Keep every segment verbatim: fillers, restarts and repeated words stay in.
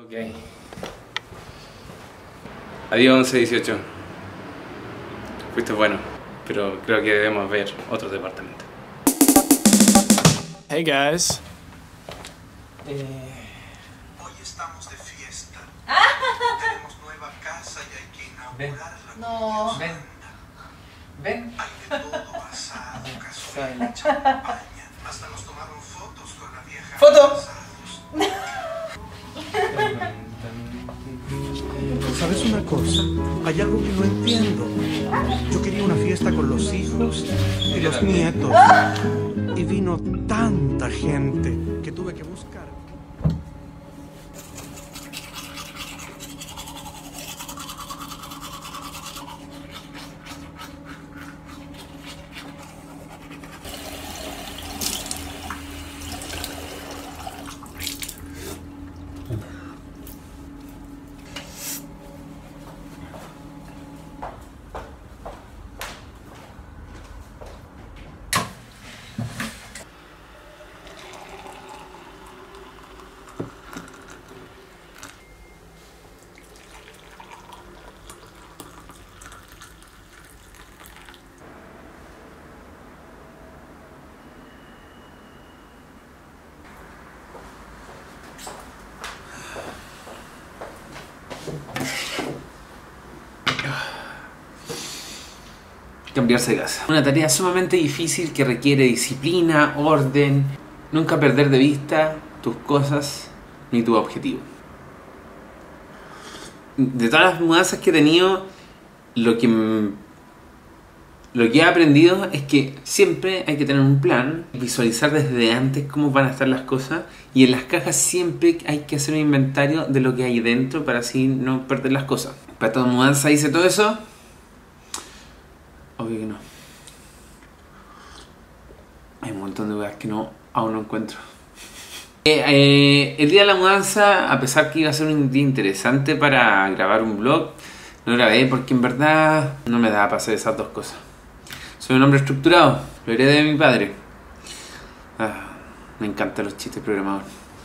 Ok. Adiós once dieciocho. Fuiste bueno, pero creo que debemos ver otro departamento. Hey guys. Eh... Hoy estamos de fiesta. Tenemos nueva casa y hay que inaugurarla. No. Ven. Ven. Hay de todo, asado, cazuela, champaña. Hasta nos tomaron fotos con la vieja. ¡Foto! ¿Sabes una cosa? Hay algo que no entiendo. Yo quería una fiesta con los hijos y los nietos. Y vino tanta gente que tuve que buscar. Cambiarse de casa. Una tarea sumamente difícil que requiere disciplina, orden, nunca perder de vista tus cosas ni tu objetivo. De todas las mudanzas que he tenido, lo que, lo que he aprendido es que siempre hay que tener un plan, visualizar desde antes cómo van a estar las cosas, y en las cajas siempre hay que hacer un inventario de lo que hay dentro para así no perder las cosas. Para toda mudanza hice todo eso. Obvio que no. Hay un montón de cosas que no, aún no encuentro. Eh, eh, el día de la mudanza, a pesar que iba a ser un día interesante para grabar un vlog, no grabé porque en verdad no me daba para hacer esas dos cosas. Soy un hombre estructurado, lo heredé de mi padre. Ah, me encantan los chistes programadores.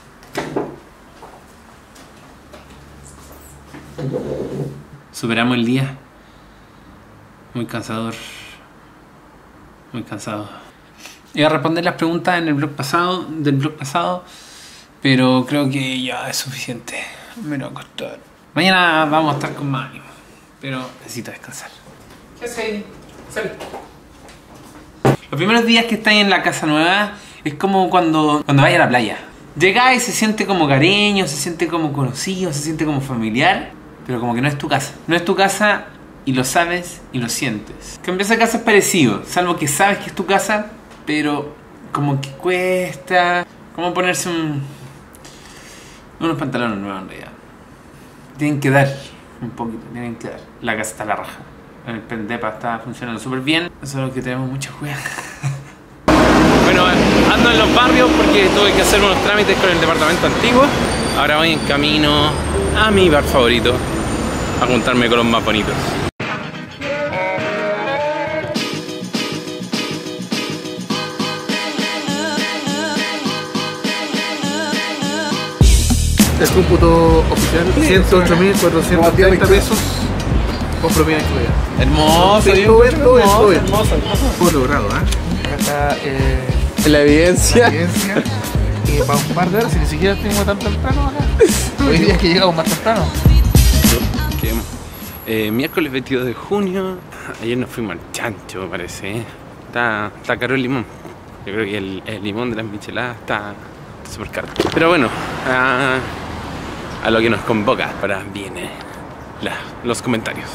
Superamos el día. Muy cansador. Muy cansado. Iba a responder las preguntas en el blog pasado, del blog pasado, pero creo que ya es suficiente. Me voy a acostar. Mañana vamos a estar con más ánimo, pero necesito descansar. ¿Qué haces? Sal. Los primeros días que estáis en la casa nueva es como cuando, cuando vais a la playa. Llegáis y se siente como cariño, se siente como conocido, se siente como familiar, pero como que no es tu casa. No es tu casa. Y lo sabes y lo sientes. Cambiarse de casa es parecido, salvo que sabes que es tu casa, pero como que cuesta. Como ponerse un, unos pantalones nuevos en realidad. Tienen que dar un poquito, tienen que dar. La casa está a la raja. El pendepa está funcionando súper bien. Solo que tenemos mucha juega. Bueno, ando en los barrios porque tuve que hacer unos trámites con el departamento antiguo. Ahora voy en camino a mi bar favorito, a juntarme con los más bonitos. El cómputo oficial, ciento ocho mil cuatrocientos treinta pesos con propina incluida. Hermoso, todo bien, todo bien, todo bien. Hermoso, hermoso. Fue logrado, ¿eh? Acá está eh, la evidencia. La evidencia. Y para un par de horas, si ni siquiera estuvimos tan temprano acá. Hoy día es que llegamos más temprano. ¿Qué? Eh, miércoles veintidós de junio. Ayer nos fuimos al chancho, parece. Está, está caro el limón. Yo creo que el, el limón de las micheladas está súper caro. Pero bueno, a, a lo que nos convoca para viene la, los comentarios.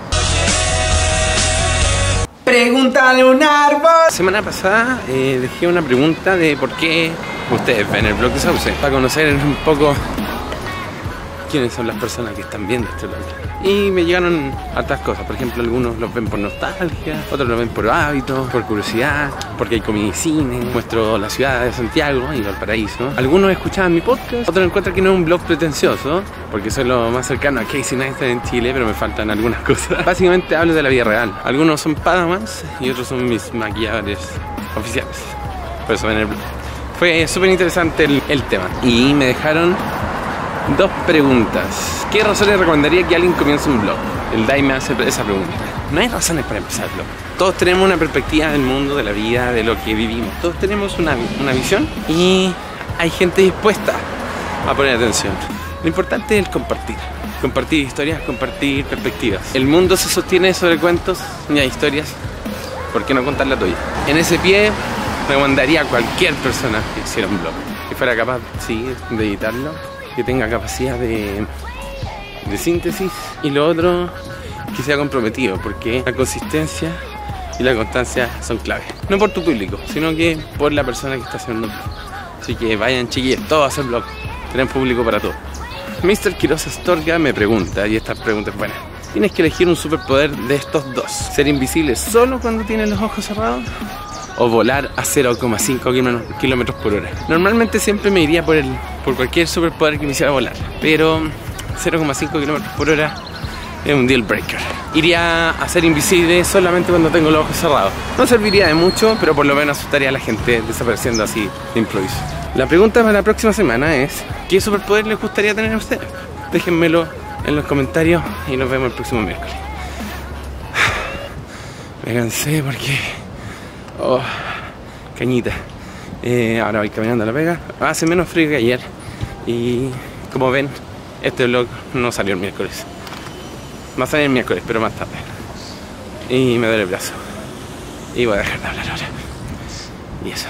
Pregúntale a un árbol. La semana pasada eh, dejé una pregunta de por qué ustedes ven el blog de Sauce, para conocer un poco quiénes son las personas que están viendo este blog. Y me llegaron hartas cosas. Por ejemplo, algunos los ven por nostalgia, otros los ven por hábito, por curiosidad, porque hay comida y cine. Muestro la ciudad de Santiago y Valparaíso. Algunos escuchaban mi podcast, otros encuentran que no es un blog pretencioso, porque soy lo más cercano a Casey Neistat en Chile, pero me faltan algunas cosas. Básicamente hablo de la vida real. Algunos son padawans y otros son mis maquilladores oficiales. Por eso ven el blog. Fue súper interesante el, el tema. Y me dejaron Dos preguntas. ¿Qué razones recomendaría que alguien comience un blog? El Dai me hace esa pregunta. No hay razones para empezar el blog. Todos tenemos una perspectiva del mundo, de la vida, de lo que vivimos. Todos tenemos una, una visión y hay gente dispuesta a poner atención. Lo importante es el compartir. Compartir historias, compartir perspectivas. El mundo se sostiene sobre cuentos y hay historias. ¿Por qué no contar la tuya? En ese pie recomendaría a cualquier persona que hiciera un blog. Que fuera capaz, sí, de editarlo. Que tenga capacidad de, de síntesis. Y lo otro, que sea comprometido. Porque la consistencia y la constancia son claves. No por tu público, sino que por la persona que está haciendo un blog. Así que vayan, chiquillos, todos a hacer blog. Tenemos público para todo. mister Quiroz Astorga me pregunta, y esta pregunta es buena. ¿Tienes que elegir un superpoder de estos dos? ¿Ser invisible solo cuando tienes los ojos cerrados? ¿O volar a cero coma cinco kilómetros por hora? Normalmente siempre me iría por, el, por cualquier superpoder que me hiciera volar. Pero cero coma cinco kilómetros por hora es un deal breaker. Iría a ser invisible solamente cuando tengo los ojos cerrados. No serviría de mucho, pero por lo menos asustaría a la gente desapareciendo así de improviso. La pregunta para la próxima semana es: ¿qué superpoder les gustaría tener a ustedes? Déjenmelo en los comentarios y nos vemos el próximo miércoles. Me cansé porque... Oh, cañita. Eh, ahora voy caminando a la pega. Hace menos frío que ayer. Y como ven, este vlog no salió el miércoles. Va a salir el miércoles, pero más tarde. Y me duele el brazo. Y voy a dejar de hablar ahora. Y eso.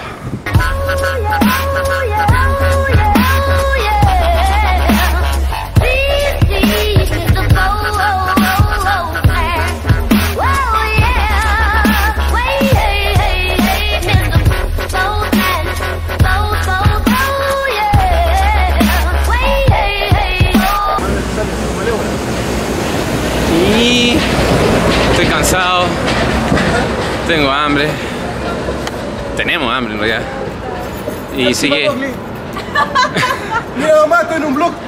Y estoy cansado, tengo hambre, tenemos hambre en realidad. Y sigue. Mi mamá está en un blog.